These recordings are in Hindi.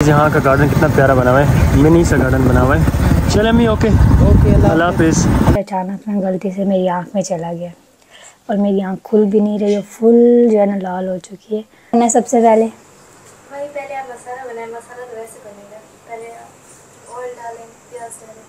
गाइस यहाँ का गार्डन कितना प्यारा बना हुआ है, मिनी सा गार्डन बना हुआ है। चले अम्मी ओके अल्लाह हाफिज़। अचानक ना गलती से मेरी आँख में चला गया और मेरी आँख खुल भी नहीं रही है, फुल जो है ना लाल हो चुकी है। मैं सबसे पहले आप मसाला बनाए, मसाला तो वैसे बनेगा, पहले आप ऑयल डालें, प्याज डालें।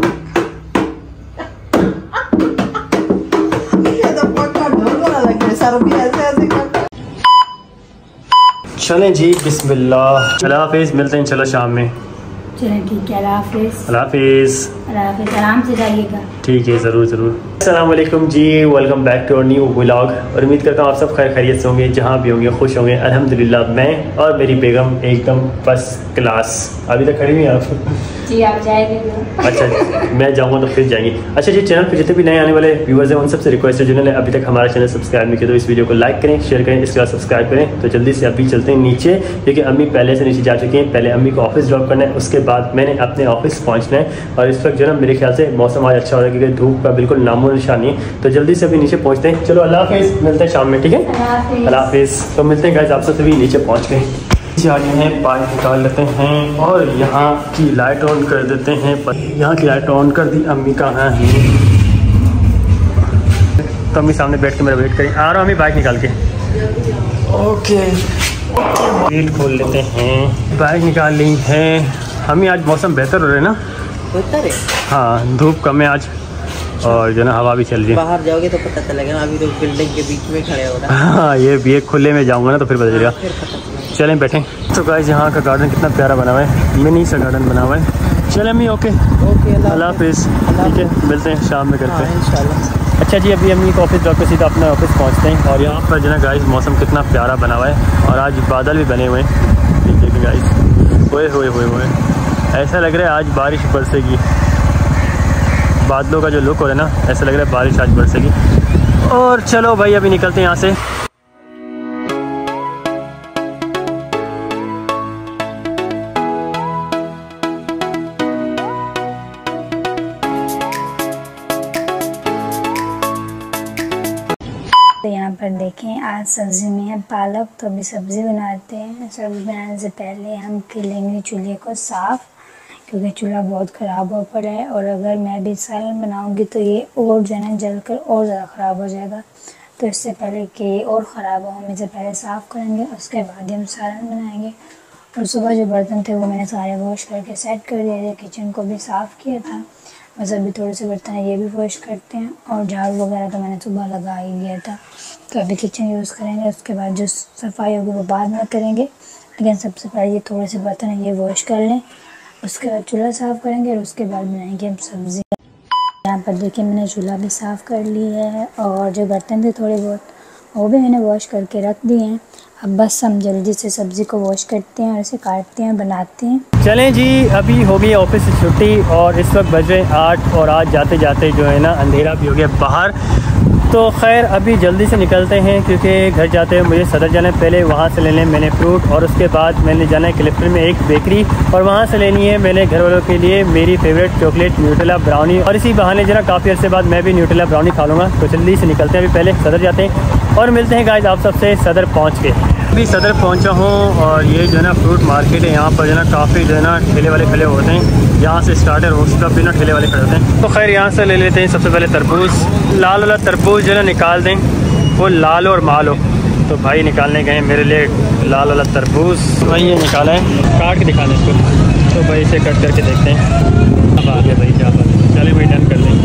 चलें जी बिस्मिल्लाह, अल्लाह हाफिज़, मिलते हैं इंशाल्लाह शाम में। चलें ठीक है, अल्लाह हाफिज़। अल्लाह हाफिज़, आराम से जाइएगा। ठीक है ज़रूर ज़रूर। अस्सलाम वालेकुम जी, welcome back to our new vlog. और उम्मीद करता हूँ आप सब खैर खैरियत से होंगे, जहाँ भी होंगे खुश होंगे। अल्हम्दुलिल्लाह मैं और मेरी बेगम एकदम फर्स्ट क्लास। अभी तक खड़ी हुई हैं आप? जी आप जाएंगे? अच्छा मैं जाऊँगा तो फिर जाएंगी। अच्छा जी, चैनल पर जितने भी नए आने वाले व्यूअर्स हैं उन सबसे रिक्वेस्ट है जिन्होंने अभी तक हमारा चैनल सब्सक्राइब नहीं किया तो इस वीडियो को लाइक करें, शेयर करें, इसके बाद सब्सक्राइब करें। तो जल्दी से अभी चलते हैं नीचे, क्योंकि अम्मी पहले से नीचे जा चुकी हैं। पहले अम्मी को ऑफिस ड्रॉप करना है, उसके बाद मैंने अपने ऑफिस पहुँचना है। और इस वक्त जो है मेरे ख्याल से मौसम आज अच्छा हो रहा है, क्योंकि धूप का बिल्कुल नामो निशान नहीं है। तो जल्दी से अभी नीचे पहुँचते हैं। चलो अल्लाह हाफिज़, मिलते हैं शाम में, ठीक है? अल्लाह हाफिज़। तो मिलते हैं गाइस, आप सब सभी नीचे पहुँच गए। आ गए हैं, पाइप निकाल लेते हैं और यहाँ की लाइट ऑन कर देते हैं। पर यहाँ की लाइट ऑन कर दी। अम्मी कहाँ हैं? तो अम्मी सामने बैठ के मेरा वेट करें। आ रहा हूँ अम्मी बाइक निकाल के। ओके गेट खोल लेते हैं, बाइक निकाल ली है। हमें आज मौसम बेहतर हो रहा है ना? बेहतर है, हाँ धूप कम है आज और जो ना हवा भी चल रही है। बाहर जाओगे तो पता चलेगा ना, अभी तो बिल्डिंग के बीच में खड़े हो रहा है। हाँ ये खुले में जाऊँगा ना तो फिर पता चलेगा। चलें बैठें। तो गाइस यहाँ का गार्डन कितना प्यारा बना हुआ है, मिनी सा गार्डन बना हुआ है। चलें अम्मी ओके अल्लाह हाफिज़, ठीक है मिलते हैं शाम में करते हैं इंशाल्लाह। अच्छा जी, अभी अम्मी को ऑफिस ड्रॉप के सीधा अपने ऑफिस पहुँचते हैं। और यहाँ पर जो ना गाइस मौसम कितना प्यारा बना हुआ है और आज बादल भी बने हुए हैं। ठीक है गाइस, ओए ऐसा लग रहा है आज बारिश बरसेगी। बादलों का जो लुक हो रहा है ना, ऐसा लग रहा है बारिश आज बरसेगी। और चलो भाई अभी निकलते हैं यहाँ से। तो यहाँ पर देखें, आज सब्ज़ी में है पालक। तो अभी सब्ज़ी बनाते हैं। सब्ज़ी बनाने से पहले हम कर लेंगे चूल्हे को साफ़, क्योंकि चूल्हा बहुत ख़राब हो पड़ा है। और अगर मैं भी सालन बनाऊँगी तो ये और जो है ना जल कर और ज़्यादा ख़राब हो जाएगा। तो इससे पहले कि ये और ख़राब हो, हम इसे पहले साफ़ करेंगे, उसके बाद ही हम सालन बनाएंगे। और सुबह जो बर्तन थे वो मैंने सारे वॉश करके सेट कर दिए थे, किचन को भी साफ़ किया था। बस अभी थोड़े से बर्तन है ये भी वॉश करते हैं। और झाड़ू वगैरह तो मैंने सुबह लगा ही दिया था। तो अभी किचन यूज़ करेंगे, उसके बाद जो सफाई होगी वो बाद में करेंगे। लेकिन सबसे पहले ये थोड़े से बर्तन है ये वॉश कर लें, उसके बाद चूल्हा साफ़ करेंगे और उसके बाद बनाएंगे हम सब्ज़ी। यहाँ पर देखिए मैंने चूल्हा भी साफ़ कर लिया है और जो बर्तन थे थोड़े बहुत वो भी मैंने वॉश करके रख दिए हैं। अब बस हम जल्दी से सब्ज़ी को वॉश करते हैं और इसे काटते हैं, बनाते हैं। चलें जी, अभी हो गई ऑफिस से छुट्टी और इस वक्त बज रहे 8 और आज जाते जाते जो है ना अंधेरा भी हो गया बाहर। तो खैर अभी जल्दी से निकलते हैं, क्योंकि घर जाते हुए मुझे सदर जाना है। पहले वहाँ से लेने मैंने फ्रूट और उसके बाद मैंने जाना है क्लिफ्टन में एक बेकरी और वहाँ से लेनी है मैंने घर वालों के लिए मेरी फेवरेट चॉकलेट न्यूटेला ब्राउनी। और इसी बहाने जरा काफ़ी अर्से बाद मैं भी न्यूटेला ब्राउनी खा लूँगा। तो जल्दी से निकलते हैं, अभी पहले सदर जाते हैं और मिलते हैं गाइस आप सबसे सदर पहुँच के। अभी सदर पहुँचा हूँ और ये जो है ना फ्रूट मार्केट है। यहाँ पर जो है ना काफ़ी जो है ना ठेले वाले खड़े होते हैं। यहाँ से स्टार्टर हो उसका भी ना ठेले वाले खड़े होते हैं। तो खैर यहाँ से ले लेते हैं सबसे पहले तरबूज। लाल वाला तरबूज जो है ना निकाल दें, वो लाल और माल हो। तो भाई निकालने गए मेरे लिए लाल वाला तरबूज, वही ये निकाला है, काट के दिखा दें इसको। तो भाई इसे कट करके देखते हैं। अब आ गया भाई, क्या बात है, चले भाई डन कर लें।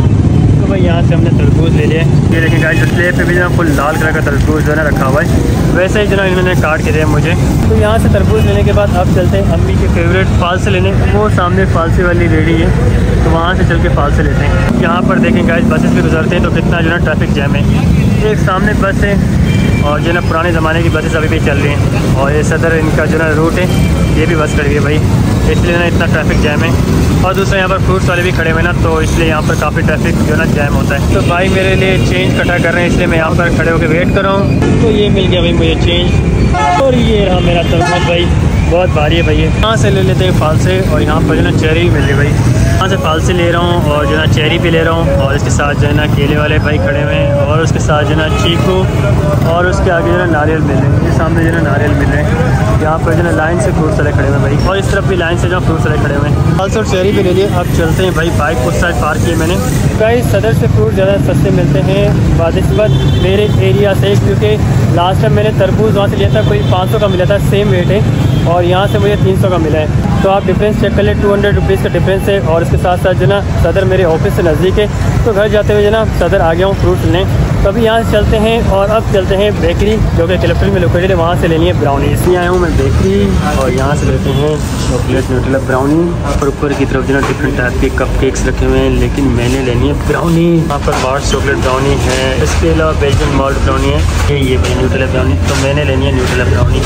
तो भाई यहाँ से हमने तरबूज ले लिया। ये देखें गाइस, डिस्प्ले पे भी जो फुल लाल कलर का तरबूज जो है ना रखा हुआ है, वैसे ही जो ना इन्होंने काट के दिया मुझे। तो यहाँ से तरबूज लेने के बाद अब चलते हैं अम्मी के फेवरेट फालसे लेने। वो सामने फालसे वाली रेडी है, तो वहाँ से चल के फालसे लेते हैं। यहाँ पर देखें गाइस, बसेस भी गुजरते हैं तो कितना जो है ट्रैफिक जैम है। एक सामने बस है और जो ना पुराने ज़माने की बसेस अभी भी चल रही हैं। और ये सदर इनका जो ना रूट है, ये भी बस खड़ी है भाई, इसलिए ना इतना ट्रैफिक जैम है। और दूसरा यहाँ पर फ्रूट्स वाले भी खड़े हुए ना, तो इसलिए यहाँ पर काफ़ी ट्रैफिक जो ना जैम होता है। तो भाई मेरे लिए चेंज इकट्ठा कर रहे हैं, इसलिए मैं यहाँ पर खड़े होकर वेट कर रहा हूँ। तो ये मिल गया भाई मुझे चेंज और ये रहा मेरा तरबूज भाई, बहुत भारी है भाई। यहाँ से ले लेते हैं फालसे और यहाँ पर जो ना चेरी भी मिल रही भाई। यहाँ से फालसे ले रहा हूँ और जो ना चेरी भी ले रहा हूँ और इसके साथ जो है ना केले वाले भाई खड़े हुए हैं और उसके साथ जो ना चीकू और उसके आगे जो ना नारियल मिल रहे हैं। ये सामने जो ना नारियल मिल रहे हैं। यहाँ पर जो है लाइन से फ्रूट वाले खड़े हुए हैं भाई, और इस तरफ भी लाइन से जो फ्रूट वाले खड़े हुए हैं। फल्स और चेरी भी ले लिए। अब चलते हैं भाई, बाइक उस साइड पार्क की मैंने। भाई सदर से फ्रूट ज़्यादा सस्ते मिलते हैं बानिस्बत मेरे एरिया से, क्योंकि लास्ट टाइम मैंने तरबूज वहाँ से लिया था, कोई 500 का मिला था, सेम रेट है, और यहाँ से मुझे 300 का मिला है। तो आप डिफरेंस चेक कर ले, 200 रुपीज़ का डिफरेंस है। और इसके साथ साथ जो ना सदर मेरे ऑफिस से नज़दीक है, तो घर जाते हुए जो ना सदर आ गया हूँ फ्रूट लेने। तो अभी यहाँ से चलते हैं और अब चलते हैं बेकरी, जो कि क्लिफ्टन में लोकेटेड है, वहाँ से लेनी है ब्राउनी। इसलिए आया हूँ मैं बेकरी, और यहाँ से लेते हैं चॉकलेट न्यूट्रेला ब्राउनी। और ऊपर की तरफ जो ना डिफरेंट टाइप के कप केक्स रखे हुए हैं, लेकिन मैंने लेनी है ब्राउनी। यहाँ पर मार्स चॉकलेट ब्राउनी है, इसके अलावा बेल्जियन मॉल्ट ब्राउनी है, ये भाई न्यूट्रेला ब्राउनी। तो मैंने लेनी है न्यूट्रेला ब्राउनी।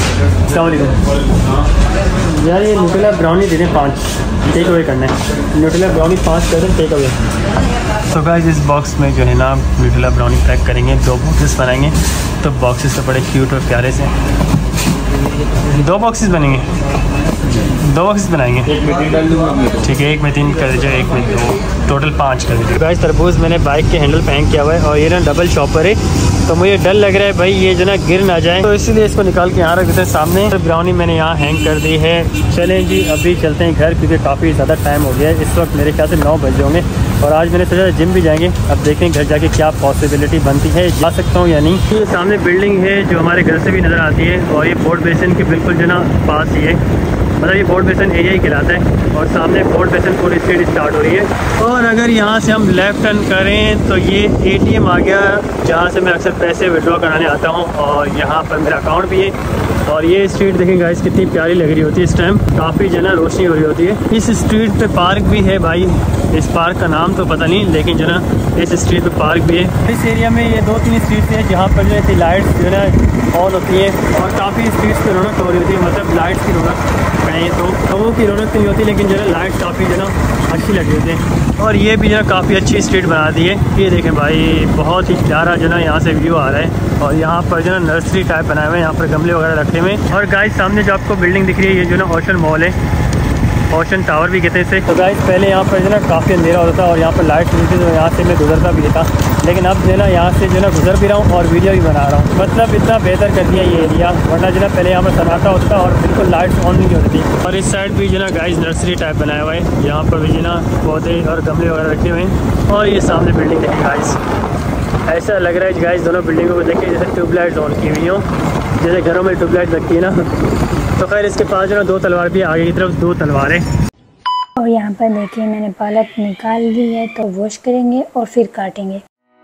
यार ये न्यूट्रेला ब्राउनी दे दें 5, टेक अवे करना है। न्यूट्रेला ब्राउनी 5 कर दें, टेक अवे। तो गाइस इस बॉक्स में जो है ना न्यूट्रेला ब्राउनी पैक करेंगे, 2 बॉक्सेस बनाएंगे। तो बॉक्सेस तो बड़े क्यूट और प्यारे से 2 बॉक्सेस बनेंगे, 2 बॉक्सेस बनाएंगे। ठीक है, 1 में 3 कर दीजिए, 1 में 2, टोटल 5 कर दीजिए। गाइस तरबूज मैंने बाइक के हैंडल पे हैंग किया हुआ है, और ये ना डबल चॉपर है, तो मुझे डर लग रहा है भाई ये जो ना गिर ना जाए, तो इसीलिए इसको निकाल के यहाँ रख देते हैं सामने। तो ब्राउनी मैंने यहाँ हैंग कर दी है। चलें जी अभी चलते हैं घर, क्योंकि काफ़ी ज़्यादा टाइम हो गया है। इस वक्त मेरे ख्याल से 9 बज होंगे, और आज मैंने सोचा जिम भी जाएंगे। अब देखते हैं घर जाके क्या पॉसिबिलिटी बनती है, जा सकता हूँ या नहीं। ये सामने बिल्डिंग है जो हमारे घर से भी नज़र आती है, और ये बोर्ड बेसिन के बिल्कुल जो ना पास ही है, मतलब ये बोर्ड बेसिन एरिया ही कहलाता है, और सामने बोर्ड बेसिन पूरी स्ट्रीट स्टार्ट हो रही है। और अगर यहाँ से हम लेफ़्ट टर्न करें तो ये ATM आ गया, जहाँ से मैं अक्सर पैसे विड्रॉ कराने आता हूँ, और यहाँ पर मेरा अकाउंट भी है। और ये स्ट्रीट देखें गाइस कितनी प्यारी लग रही होती है इस टाइम, काफ़ी जो ना रोशनी हो रही होती है। इस स्ट्रीट पे पार्क भी है भाई, इस पार्क का नाम तो पता नहीं, लेकिन जो ना इस स्ट्रीट पे पार्क भी है। इस एरिया में ये 2-3 स्ट्रीट हैं जहाँ पर जो ऐसी लाइट्स जो है ना ऑन होती है, और काफ़ी स्ट्रीट्स पर रौनक हो रही होती है, मतलब लाइट्स की रौनक कहें तो कमों की रौनक नहीं होती, लेकिन जो है लाइट काफ़ी जो ना अच्छी लगी होती है। और ये भी जो है काफ़ी अच्छी स्ट्रीट बना दी है। ये देखें भाई बहुत ही प्यारा जो ना यहाँ से व्यू आ रहा है, और यहाँ पर जो ना नर्सरी टाइप बनाए हुए हैं, यहाँ पर गमले वगैरह रखे हुए हैं। और गाइस सामने जो आपको बिल्डिंग दिख रही है, ये जो ना ओशन मॉल है, ओशन टावर भी कहते हैं इसे। तो गाइस पहले यहाँ पर जो ना काफ़ी अंधेरा होता था, और यहाँ पर लाइट मिलती थी, तो यहाँ से मैं गुजरता भी था, लेकिन अब जो ना यहाँ से जो ना गुजर भी रहा हूँ और वीडियो भी बना रहा हूँ। मतलब इतना बेहतर कर दिया ये एरिया, वरना जो ना पहले यहाँ पर सन्नाटा होता और बिल्कुल लाइट्स ऑन नहीं होती थी। और इस साइड भी जो ना गाइस नर्सरी टाइप बनाया हुआ है, यहाँ पर भी जो ना पौधे और गमले वगैरह रखे हुए हैं। और ये सामने बिल्डिंग देखिए गाइस, ऐसा लग रहा है गाइस दोनों बिल्डिंगों को देखिए जैसे ट्यूबलाइट्स ऑन की हुई हों, जैसे घरों में ट्यूबलाइट लगती है ना। तो खैर इसके पास जो ना 2 तलवार भी, आगे की तरफ 2 तलवारें। और यहाँ पर देखिए मैंने पालक निकाल ली है, तो वॉश करेंगे और फिर काटेंगे।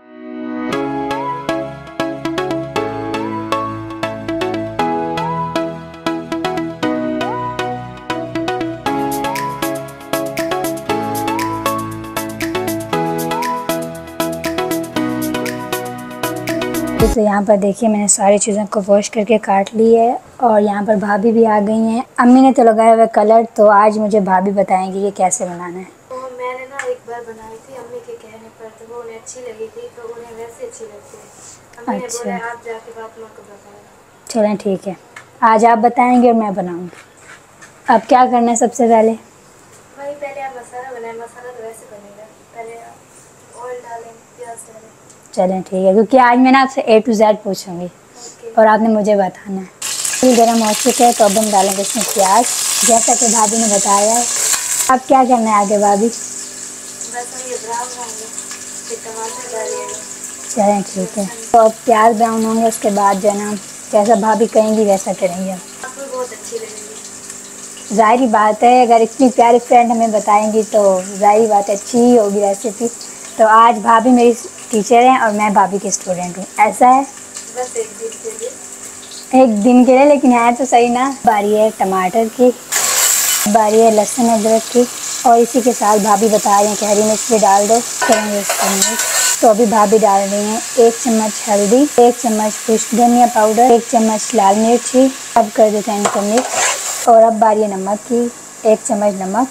तो यहाँ पर देखिए मैंने सारी चीज़ों को वॉश करके काट ली है, और यहाँ पर भाभी भी आ गई हैं। अम्मी ने तो लगाया हुआ कलर, तो आज मुझे भाभी बताएंगी कि कैसे बनाना है। तो मैंने ना एक बार बनाई थी अम्मी के कहने पर, तो वो उन्हें अच्छी लगी थी, तो उन्हें वैसे अच्छी लगती है। अम्मी ने बोला आप जाके फातिमा को बताना। चलें ठीक है, आज आप बताएंगे और मैं बनाऊँगी। अब क्या करना है सबसे पहले? भाई पहले आप मसाला बनाए, मसाला तो वैसे बनेगा, पहले आप ऑयल डालें, प्याज डालें। चलें ठीक है, क्योंकि आज मैं ना आपसे A to Z पूछूंगी, और आपने मुझे बताना है। फिर गर्म हो चुके हैं, तो अब हम डालेंगे इसमें प्याज, जैसा कि भाभी ने बताया है। अब क्या करना है आगे भाभी? बस हम ये ब्राउन होंगे, फिर टमाटर डालिएगा। चलें ठीक है, तो अब प्याज ब्राउन होंगे, उसके बाद जो है ना जैसा भाभी कहेंगी वैसा करेंगे। आपको बहुत अच्छी लगेगी। ज़ाहिर बात है, अगर इतनी प्यारी फ्रेंड हमें बताएंगी तो ज़ाहिर बात है अच्छी ही होगी रेसिपी। तो आज भाभी मेरी टीचर हैं और मैं भाभी की स्टूडेंट हूँ, ऐसा है? बस एक दिन के लिए। एक दिन के लिए, लेकिन है तो सही ना। बारी है टमाटर की, बारी है लहसुन अदरक की, और इसी के साथ भाभी बता रही हैं कि हरी मिर्च भी डाल दो, करेंगे इसका मिर्च। तो अभी भाभी डाल रही हैं 1 चम्मच हल्दी, 1 चम्मच खुश्क धनिया पाउडर, 1 चम्मच लाल मिर्ची। अब कर देते हैं इनको मिक्स। और अब बारी है नमक की, 1 चम्मच नमक।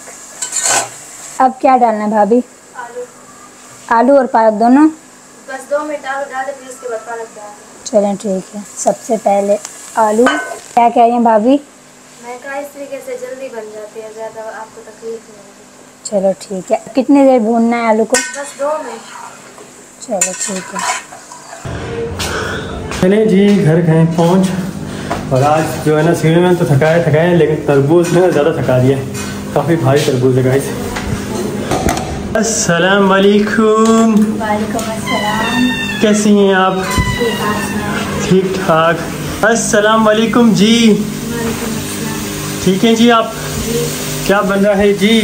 अब क्या डालना है भाभी? आलू। आलू और पालक दोनों? बस 2 मिनट आलू डाले, फिर उसके बाद पालक डालें। चलें ठीक है, सबसे पहले आलू। क्या कह रही हैं भाभी? मैं कहा इस तरीके से जल्दी बन जाती है, ज़्यादा आपको तकलीफ नहीं होगी। चलो ठीक है, कितनी देर भूनना है आलू को? बस 2 मिनट। चलो ठीक है। चले जी घर गए पहुँच, और आज जो है ना सीढ़ी में तो थकाए हैं, लेकिन तरबूज ने ज़्यादा थका दिया, काफ़ी भारी तरबूज है गाइस। अस्सलाम वालेकुम। वालेकुम अस्सलाम। कैसी हैं आप? ठीक ठाक। अस्सलाम वालेकुम जी। ठीक है जी आप? क्या बन रहा है जी?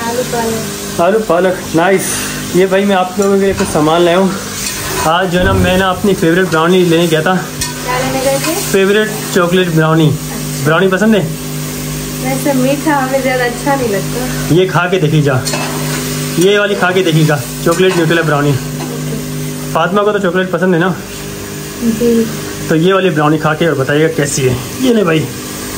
आलू पालक। नाइस। ये भाई मैं आप लोगों के लिए कुछ सामान लाया हूँ। आज जो है ना मैं अपनी फेवरेट ब्राउनी लेने गया था। क्या लेने गए थे? Favourite chocolate brownie. ब्राउनी पसंद है? वैसे मीठा हमें ज़्यादा अच्छा नहीं लगता। ये खा के देखिएगा, ये वाली खा के देखिएगा, चॉकलेट न्यूट्रेला ब्राउनी। फातिमा को तो चॉकलेट पसंद है ना जी। तो ये वाली ब्राउनी खा के और बताइएगा कैसी है। ये ले भाई,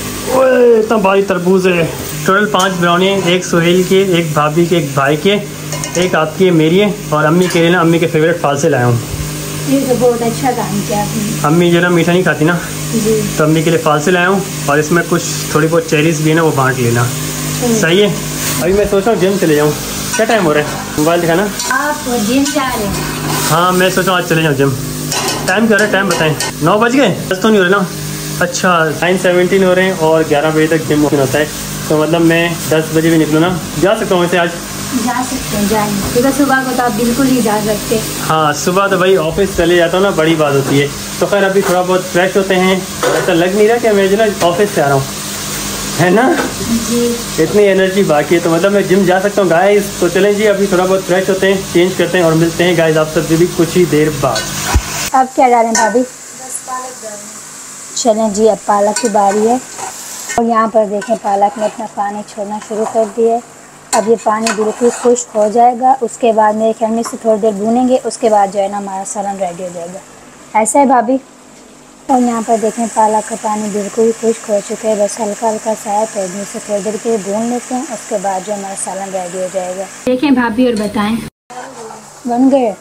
ओए इतना भारी तरबूज है। टोटल 5 ब्राउनी है, एक सुहेल के, एक भाभी के, एक भाई के, एक आपकी, मेरी है और अम्मी के लिए ना अम्मी के फेवरेट फल से लाया हूँ। ये तो बहुत अच्छा काम किया आपने। अम्मी जो ना मीठा नहीं खाती ना, जी। तो अम्मी के लिए फल से लाया हूँ और इसमें कुछ थोड़ी बहुत चेरीज भी है ना, वो बांट लेना। सही है। अभी मैं सोच रहा हूँ जिम चले जाऊँ। क्या टाइम हो रहा है? मोबाइल दिखाना। आप जिम जा रहे हैं? हाँ मैं सोच रहा हूँ आज चले जाऊँ जिम। टाइम क्या हो रहा है? टाइम बताएं। 9 बज गए? 10 तो नहीं हो रहे ना? अच्छा 9:17 हो रहे हैं और 11 बजे तक जिम ओपन होता है, तो मतलब मैं 10 बजे भी निकलूँ ना? जा सकता हूँ वैसे आज? जा सकते हैं, जाएंगे क्योंकि सुबह को तो आप बिल्कुल ही जा सकते। हाँ सुबह तो भाई ऑफिस चले जाता हूँ ना, बड़ी बात होती है। तो खैर अभी थोड़ा बहुत फ्रेश होते हैं, ऐसा लग नहीं रहा कि मैं जो ना ऑफिस से आ रहा हूँ, है ना? जी। इतनी एनर्जी बाकी है, तो मतलब मैं जिम जा सकता हूँ गाइस। तो चलें जी, अभी थोड़ा बहुत फ्रेश होते हैं, चेंज करते हैं और मिलते हैं गाइस आप सबसे भी कुछ ही देर बाद। अब क्या डालें भाभी? बस पालक डालना। चलें जी, अब पालक की बारी है और यहाँ पर देखें पालक ने अपना पानी छोड़ना शुरू कर दिया है। अब ये पानी बिल्कुल खुश्क हो जाएगा, उसके बाद मेरे ख्याल में इसे थोड़ी देर भूनेंगे, उसके बाद जो है ना हमारा सालन रेडी हो जाएगा। ऐसा है भाभी? और यहाँ पर देखें पालक का पानी बिल्कुल खुश्क हो चुका है, बस हल्का हल्का सा है, तो इसे थोड़ी देर के लिए भून लेते हैं, उसके बाद जो हमारा सालन रेडी हो जाएगा। देखें भाभी और बताएँ। बन गए?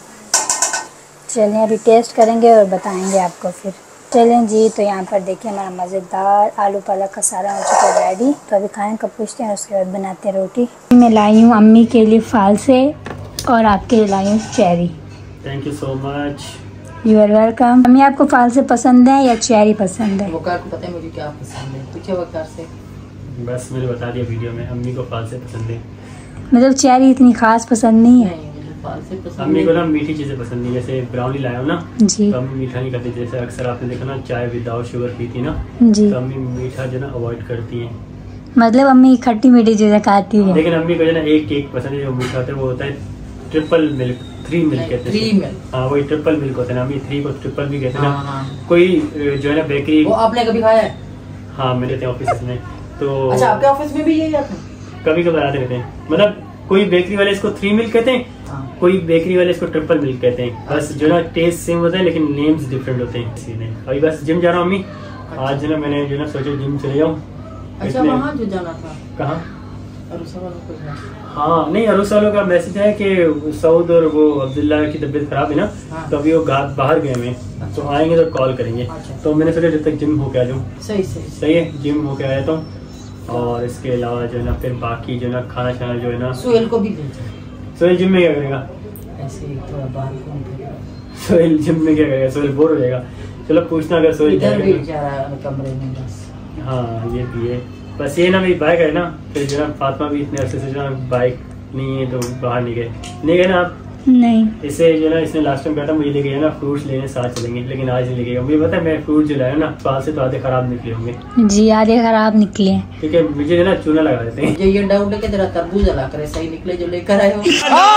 चलें अभी टेस्ट करेंगे और बताएंगे आपको फिर। चलें जी, तो यहाँ पर देखिए हमारा मज़ेदार आलू पालक का सारा हो चुका है रेडी। तो अभी खाने का पूछते हैं, उसके बाद बनाते हैं रोटी। मैं लाई हूँ अम्मी के लिए फालसे और आपके लिए लाई हूँ cherry. Thank you so much. You are welcome. अम्मी आपको फालसे पसंद है या चेरी पसंद है? वकार को पता है मुझे क्या पसंद है, पूछे वकार से। बस मैंने बता दिया वीडियो में, अम्मी को फाल से पसंद है। मतलब चेरी इतनी खास पसंद नहीं है? नहीं मुझे फाल से पसंद अम्मी को ना मीठी चीज़ें पसंद नहीं, जैसे ब्राउनी लाया हो ना जी। तो अम्मी मीठा नहीं खाती। जैसे अक्सर आपने देखा ना चाय विदाउट शुगर पीती ना, जी। तो अम्मी मीठा जो ना अवॉइड करती हैं। मतलब अम्मी खट्टी मीठी चीज़ें खाती है। लेकिन अम्मी को जो ना एक केक पसंद है जो मीठा होता है, वो होता है ट्रिपल मिल्क, 3 मिल्क कहते हैं। 3 मिल्क। हाँ वही ट्रिपल मिल्क होता है ना, अम्मी 3 को ट्रिपल भी कहते हैं ना। हाँ। कोई जो है ना बेकरी, वो आपने कभी खाया है? हाँ मेरे थे ऑफिस में, तो अच्छा आपके ऑफिस में भी यही आता है? कभी कभी आते रहते हैं। मतलब कोई बेकरी वाले इसको 3 मिल्क कहते हैं, हाँ। कोई बेकरी वाले इसको ट्रिपल मिल्क कहते हैं। बस जो ना टेस्ट सेम होता है लेकिन नेम्स डिफरेंट होते हैं इसीलिए। अभी बस जिम जा रहा हूँ अम्मी। आज जो ना मैंने जो ना सोचा जिम चले जाऊँ। अच्छा वहाँ जो जाना था? कहाँ? अरुसा वालों को जाना। हाँ नहीं, अरुसा वालों का मैसेज है कि सऊद और वो अब्दुल्ला की तबीयत खराब है ना, हाँ। तो अभी वो बाहर गए हैं, तो आएंगे तो कॉल करेंगे। अच्छा। तो मैंने सोचा जब तक जिम होके आ जाऊँ। सही। सही है, जिम होके आ जाता हूँ। और इसके अलावा जो है ना फिर बाकी जो है ना खाना शाना जो है ना, सुहेल को भी भेजा। सोहेल जिम में क्या करेगा? ऐसे ही थोड़ा बाहर घूम फिर। सोहेल जिम में क्या करेगा? सोहेल बोर हो जाएगा। चलो पूछना अगर सोहेल इधर जाएगा भी जा रहा है कमरे में बस। हाँ ये भी है। बस ये ना मेरी बाइक है ना, फिर जो ना फातिमा भी इतने अरसे से जो ना बाइक नहीं है तो बाहर नहीं गए ना आप? नहीं। इसे जो ना इसने लास्ट टाइम कहा था मुझे लेके गया ना फ्रूट्स लेने, साथ चलेंगे, लेकिन आज नहीं लेके गया। मुझे पता है मैं फ्रूट जो लाया ना पाल से तो आधे खराब निकले होंगे। जी आधे खराब निकले हैं। ठीक है, मुझे जो ना चूना लगा देते हैं। मुझे ये डाउट है कि तेरा तरबूज अला करे सही निकले जो लेकर आए हो।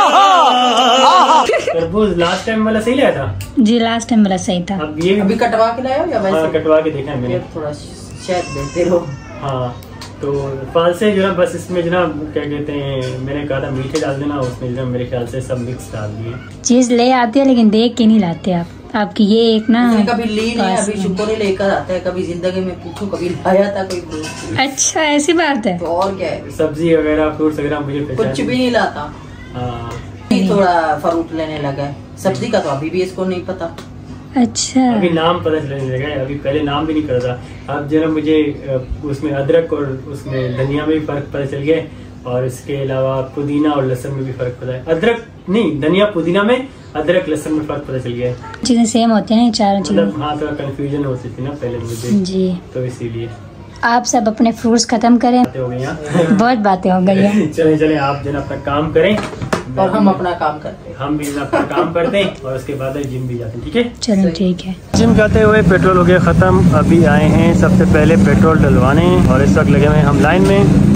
तरबूज लास्ट टाइम वाला सही लाया था? जी लास्ट टाइम वाला सही था। अब ये अभी कटवा के लाए हो या वैसे? हाँ कटवा के देखा है मैंने। फिर थोड़ा शायद बेहतर हो। हाँ तो फल से जो ना बस इसमें जो ना क्या कहते हैं, मैंने कहा था मीठे डाल देना, उसमें जो ना मेरे ख्याल से सब मिक्स डाल दिए। चीज ले आती है लेकिन देख के नहीं लाते आप। आपकी ये एक ना इसने कभी ली नहीं, पास अभी में। शुक्र ही लेकर आता है। कभी जिंदगी में पूछो कभी लाया था कोई फ्रूट? अच्छा ऐसी बात है। तो और क्या है, सब्जी वगैरह फ्रूट्स वगैरह मुझे पहचान कुछ भी नहीं लाता। हाँ अभी थोड़ा फ्रूट लेने लगा है। सब्जी का तो अभी भी इसको नहीं पता। अच्छा अभी नाम पता चलने लगा है, अभी पहले नाम भी नहीं पता था। अब जो ना मुझे उसमें अदरक और उसमें धनिया में भी फर्क पता चल गया है, और इसके अलावा पुदीना और लहसुन में भी फर्क पता है। अदरक नहीं, धनिया पुदीना में, अदरक लहसुन में फर्क पता चल गया है। चीजें सेम होती हैं चारों चीजें। मतलब हाँ थोड़ा कंफ्यूजन होती थी ना पहले मुझे जी, तो इसीलिए। आप सब अपने फ्रूट्स खत्म करें। बातें हो गई यहाँ। बहुत बातें हो गई हैं। चले चले आप जो है अपना काम करें और हम अपना काम करते हैं। हम भी अपना काम करते हैं और उसके बाद जिम भी जाते हैं। ठीक है चलो ठीक है। जिम जाते हुए पेट्रोल हो गया ख़त्म। अभी आए हैं सबसे पहले पेट्रोल डलवाने और इस वक्त लगे हुए हम लाइन में।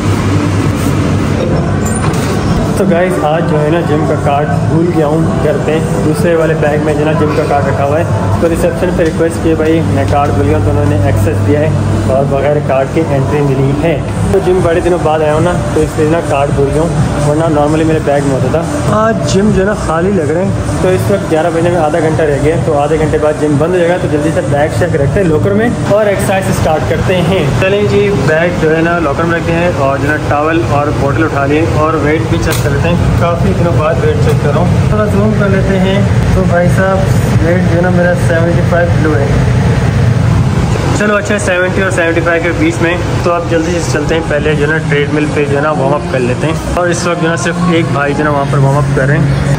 तो गाइस आज जो है ना जिम का कार्ड भूल गया हूँ घर पे, दूसरे वाले बैग में जो ना जिम का कार्ड रखा हुआ है। तो रिसेप्शन पे रिक्वेस्ट किए भाई मैं कार्ड भूल गया, तो उन्होंने एक्सेस दिया है और बगैर कार्ड के एंट्री मिली है। तो जिम बड़े दिनों बाद आया हूँ ना तो इसलिए ना कार्ड भूल गया हूँ, वरना नॉर्मली मेरे बैग में होता था। आज जिम जो है ना खाली लग रहे हैं। तो इस वक्त 11 बजे में आधा घंटा रह गया, तो आधे घंटे बाद जिम बंद हो जाएगा। तो जल्दी से बैग चेक रखते हैं लॉकर में और एक्सरसाइज स्टार्ट करते हैं। चलें जी, बैग जो है ना लॉकर में रखते हैं और जो है टॉवल और बोतल उठा लिए और वेट भी चेक कर लेते हैं। काफ़ी दिनों बाद वेट चेक कर रहा हूँ, थोड़ा जूम कर लेते हैं। तो भाई साहब वेट जो है ना मेरा 75 किलो है। चलो अच्छा 70 और 75 के बीच में। तो अब जल्दी से चलते हैं, पहले जो है ना ट्रेडमिल पे जो है ना वार्म अप कर लेते हैं। और इस वक्त जो है ना सिर्फ एक भाई जो है ना वहाँ पर वार्म अप कर रहे हैं।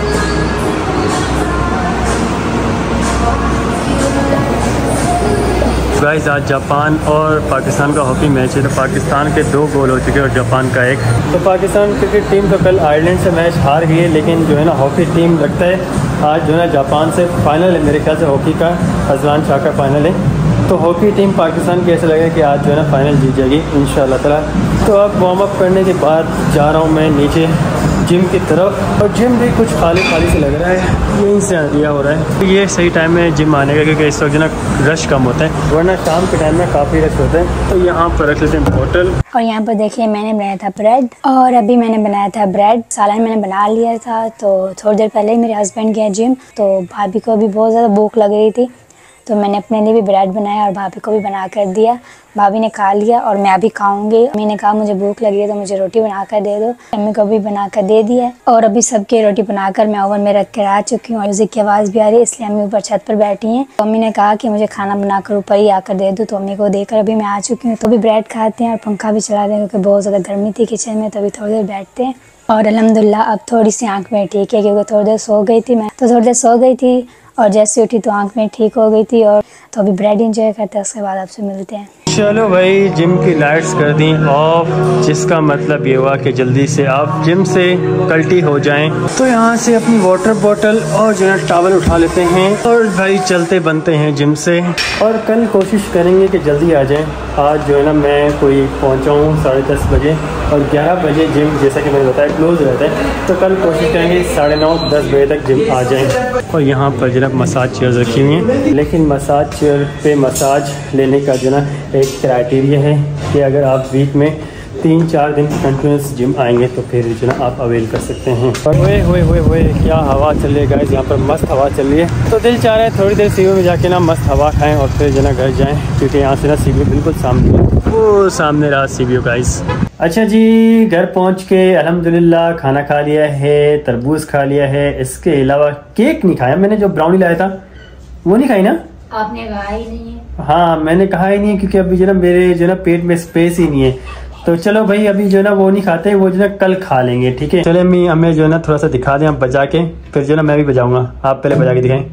गाइस आज जापान और पाकिस्तान का हॉकी मैच है। तो पाकिस्तान के 2 गोल हो चुके हैं और जापान का 1। तो पाकिस्तान क्रिकेट टीम तो कल आयरलैंड से मैच हार गई है, लेकिन जो है ना हॉकी टीम लगता है आज जो है ना जापान से फाइनल है मेरे ख्याल से हॉकी का, अजलान शाह का फाइनल है। तो हॉकी टीम पाकिस्तान की ऐसा लगे कि आज जो है ना फाइनल जीत जाएगी इंशाल्लाह ताला। तो अब वार्म अप करने के बाद जा रहा हूँ मैं नीचे जिम की तरफ, और जिम भी कुछ खाली खाली से लग रहा है, यहीं से दिया हो रहा है। तो ये सही टाइम है जिम आने का, क्योंकि इस वक्त जो ना रश कम होता है, वरना शाम के टाइम में काफ़ी रश होता है। तो यहाँ पर रख लेते हैं बोतल। और यहाँ पर देखिए मैंने बनाया था ब्रेड, और अभी मैंने बनाया था ब्रेड। सालन मैंने बना लिया था। तो थोड़ी देर पहले ही मेरे हस्बैंड गए जिम, तो भाभी को भी बहुत ज़्यादा भूख लग रही थी, तो मैंने अपने लिए भी ब्रेड बनाया और भाभी को भी बना कर दिया। भाभी ने खा लिया और मैं अभी खाऊंगी। अम्मी ने कहा मुझे भूख लगी है तो मुझे रोटी बना कर दे दो, अम्मी को भी बना कर दे दिया। और अभी सबके रोटी बनाकर मैं ओवन में रख कर आ चुकी हूँ। म्यूजिक की आवाज़ भी आ रही है, इसलिए अम्मी ऊपर छत पर बैठी हैं। तो अम्मी ने कहा कि मुझे खाना बनाकर ऊपर ही आकर दे दूँ, तो अम्मी को देकर अभी मैं आ चुकी हूँ। तो अभी ब्रेड खाते हैं और पंखा भी चला दें, क्योंकि बहुत ज़्यादा गर्मी थी किचन में। तो अभी थोड़ी देर बैठते हैं और अल्हम्दुलिल्लाह अब थोड़ी सी आँख में ठीक है, क्योंकि थोड़ी देर सो गई थी मैं। तो थोड़ी देर सो गई थी और जैसे उठी तो आँख में ठीक हो गई थी। और तो अभी ब्रेड इंजॉय करते हैं, उसके बाद आपसे मिलते हैं। चलो भाई जिम की लाइट्स कर दी ऑफ, जिसका मतलब ये हुआ कि जल्दी से आप जिम से कल्टी हो जाएं। तो यहाँ से अपनी वाटर बॉटल और जो है टॉवल उठा लेते हैं और भाई चलते बनते हैं जिम से। और कल कोशिश करेंगे कि जल्दी आ जाएं। आज जो है ना मैं कोई पहुँचा हूँ 10:30 बजे और 11 बजे जिम जैसा कि मैंने बताया क्लोज रहता है। तो कल कोशिश करेंगे 9:30-10 बजे तक जिम आ जाएँ। और यहाँ पर जो है मसाज चेयर्स रखी हुई हैं, लेकिन मसाज चेयर पे मसाज लेने का जो ना एक क्राइटेरिया है कि अगर आप वीक में 3-4 दिन कंटिन्यूस जिम आएंगे तो फिर जो ना आप अवेल कर सकते हैं। और हुए क्या हवा चल रही है गाइस, यहाँ पर मस्त हवा चल रही है। तो दिल चाह रहा है थोड़ी देर सीबी में जाके ना मस्त हवा खाएं और फिर जो ना घर जाएं, क्योंकि यहाँ से ना सीबी बिल्कुल सामने है, वो सामने रहा सीबी गाइस। अच्छा जी, घर पहुँच के अल्हम्दुलिल्लाह खाना खा लिया है, तरबूज खा लिया है। इसके अलावा केक नहीं खाया मैंने, जो ब्राउनी लाया था वो नहीं खाई ना आपने कहा ही नहीं है। हाँ मैंने कहा ही नहीं है, क्योंकि अभी जो ना मेरे जो ना पेट में स्पेस ही नहीं है। तो चलो भाई अभी जो ना वो नहीं खाते, वो जो ना कल खा लेंगे। ठीक है चले अम्मी, हमें जो है ना थोड़ा सा दिखा दें आप बजा के, फिर जो ना मैं भी बजाऊंगा, आप पहले बजा के दिखाएं।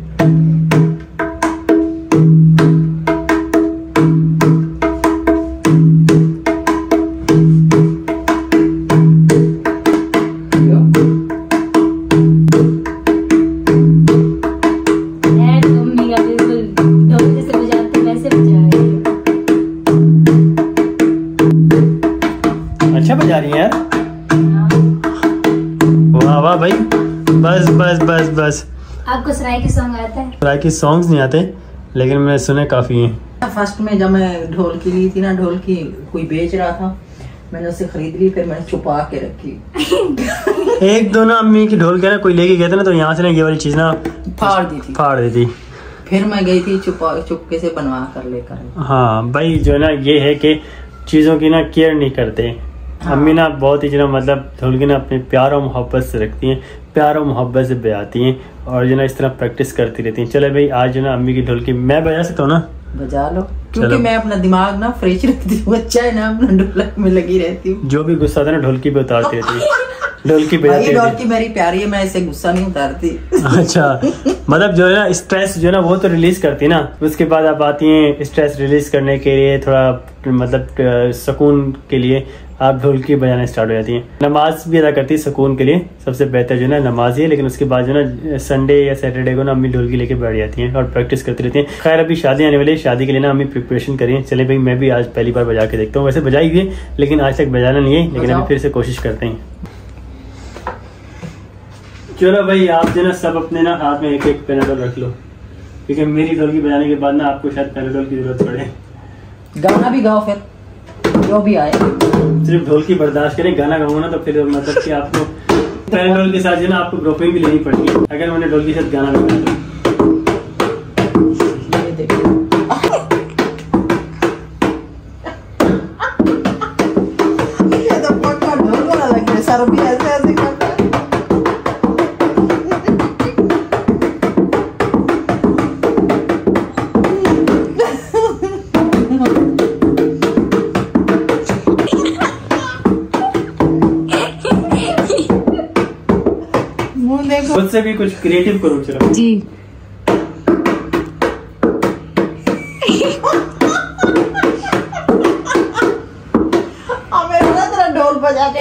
अच्छा बजा रही हैं यार, वाह वाह भाई, बस बस बस बस। आपको सराय सॉन्ग आता है? सराय की सॉन्ग्स नहीं आते, लेकिन मैंने सुने काफी हैं। फर्स्ट में जब मैं ढोलकी ली थी ना, ढोलकी कोई बेच रहा था, मैंने उससे खरीद ली, फिर मैंने छुपा के रखी। एक दो ना अम्मी की ढोल के ना कोई लेके गए थे ना, तो यहाँ से ना ये वाली चीज ना फाड़ दी थी। फिर मैं गई थी चुपके से बनवा कर लेकर। हाँ भाई जो है ना ये है कि चीजों की ना केयर नहीं करते। हाँ। अम्मी ना बहुत ही जो ना मतलब ढोलकी ना अपने प्यार और मोहब्बत से रखती हैं, प्यार और मोहब्बत से बजाती हैं और जो ना इस तरह प्रैक्टिस करती रहती हैं। चले भाई आज जो ना अम्मी की ढोलकी मैं बजा सकता हूँ ना, बजा लो, क्योंकि मैं अपना दिमाग ना फ्रेश रखती हूँ, अच्छा है ना, अपना ढोलक में लगी रहती हूँ। जो भी गुस्सा था ना ढोलकी पे उतारती रहती है। ढोलकी बजाती? ढोलकी मेरी प्यारी है, मैं इसे गुस्सा नहीं उतारती। अच्छा, मतलब जो है ना स्ट्रेस जो है ना वो तो रिलीज करती है ना, उसके बाद आप आती हैं स्ट्रेस रिलीज करने के लिए, थोड़ा मतलब सुकून के लिए आप ढोलकी बजाना स्टार्ट हो जाती हैं। नमाज भी अदा करती है सुकून के लिए, सबसे बेहतर जो है ना नमाज ही है, लेकिन उसके बाद जो है ना संडे या सैटरडे को ना अम्मी ढोलकी लेके बैठ जाती हैं और प्रैक्टिस करती रहती हैं। खैर अभी शादी आने वाली है, शादी के लिए ना अम्मी प्रिपरेशन करिए। चले भाई मैं भी आज पहली बार बजा के देखता हूँ, वैसे बजाई हुई है लेकिन आज तक बजाना नहीं है, लेकिन अभी फिर से कोशिश करते हैं। चलो भाई आप जो ना सब अपने ना हाथ में एक एक पेनाडोल रख लो, क्योंकि मेरी ढोलकी बजाने के बाद ना आपको शायद पेनाडोल की जरूरत पड़े। गाना भी गाओ फिर, जो भी आए। सिर्फ ढोलकी बर्दाश्त करें, गाना गाऊंगा ना तो फिर मतलब कि आपको पेनाडोल के साथ जो ना आपको ग्रुपिंग भी लेनी पड़ेगी अगर मैंने ढोलकी के साथ गाना गाया तो। ये देखो ये तो पक्का ढोल वाला लग रहा है, सर भी ऐसे ऐसे करता है। खुद से भी कुछ क्रिएटिव करो चलो जी। ढोल बजाते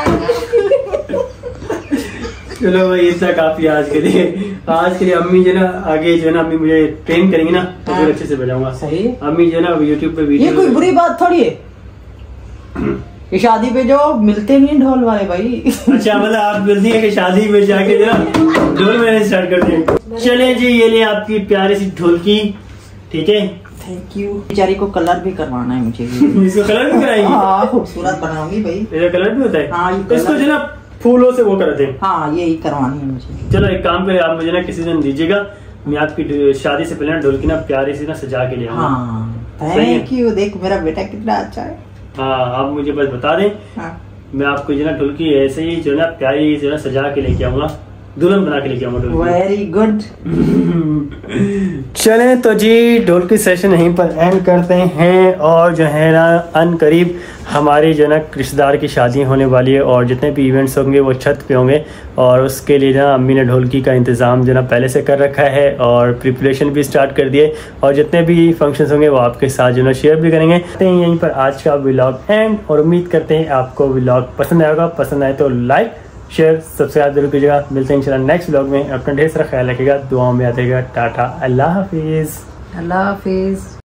चलो भाई इतना काफी आज के लिए। आज के लिए अम्मी जो ना आगे जो है ना अम्मी मुझे ट्रेन करेंगी ना तो फिर अच्छे से बजाऊंगा। सही अम्मी जो है ना यूट्यूब पे वीडियो, ये कोई बुरी बात थोड़ी है, ये शादी पे जो मिलते नहीं ढोल वाले भाई। अच्छा मतलब आप मिलती है कि शादी में जाके जो ना ढोल बजाने स्टार्ट कर दिए। चले जी ये ले आपकी प्यारी सी ढोलकी, ठीक है। Thank you. बेचारी को कलर भी करवाना है मुझे। इसको कलर भी कराएंगी? हाँ खूबसूरत बनाऊंगी भाई। इसका कलर भी होता है? हाँ, ये इसको जो ना फूलों से वो करते हैं। हाँ यही करवानी है मुझे। चलो एक काम करें, आप मुझे ना किसी दिन दीजिएगा, मैं आपकी शादी से पहले ना ढोलकी ना प्यारी सी ना सजा के ले आऊंगा। हाँ थैंक यू। देख मेरा बेटा कितना अच्छा है। हाँ आप मुझे बस बता दें, हाँ। मैं आपको जो ना ढोलकी ऐसे ही जो ना प्यारी जो ना सजा के लेके आऊंगा, दुल्हन बना के लेके आऊंगा ढोलकी। Very good. चले तो जी ढोलकी सेशन यहीं पर एंड करते हैं, और जो है ना अनकरीब हमारी जो ना रिश्तेदार की शादी होने वाली है और जितने भी इवेंट्स होंगे वो छत पे होंगे, और उसके लिए ना अम्मी ने ढोलकी का इंतज़ाम जो ना पहले से कर रखा है और प्रिपरेशन भी स्टार्ट कर दिए, और जितने भी फंक्शंस होंगे वो आपके साथ जो ना शेयर भी करेंगे। तो यहीं पर आज का व्लॉग एंड, और उम्मीद करते हैं आपको व्लॉग पसंद आएगा। पसंद आए तो लाइक शेयर सब्सक्राइब जरूर कीजिएगा। मिलते हैं इंशाल्लाह नेक्स्ट व्लॉग में। अपना ढेर सारा ख्याल रखिएगा, दुआओं में याद रखिएगा। टाटा, अल्लाह हाफिज़। अल्लाह हाफिज।